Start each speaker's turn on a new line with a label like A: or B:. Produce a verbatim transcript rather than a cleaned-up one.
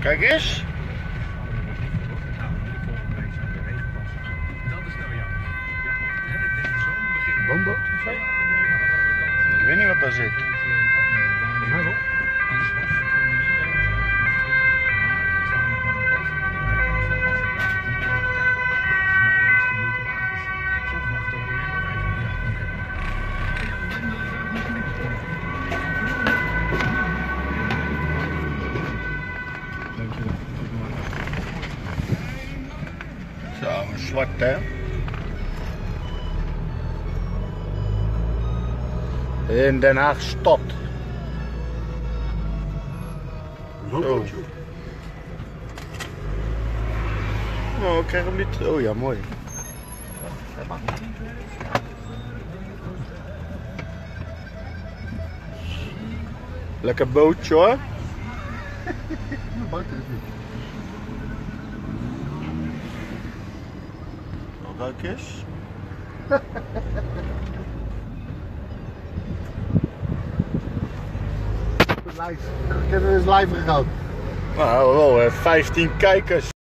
A: Kijk eens.
B: Woonboot?
A: Ik weet niet wat daar zit.
B: Ja, wel.
A: Zo, een zwart hè. In Den Haag stad. Zo. Oh, ik krijg hem niet. Oh ja, mooi. Lekker bootje hoor.
B: Buiten is niet.
A: Ruik eens.
B: Live. Ik heb er eens live gegaan.
A: Nou, wel vijftien kijkers.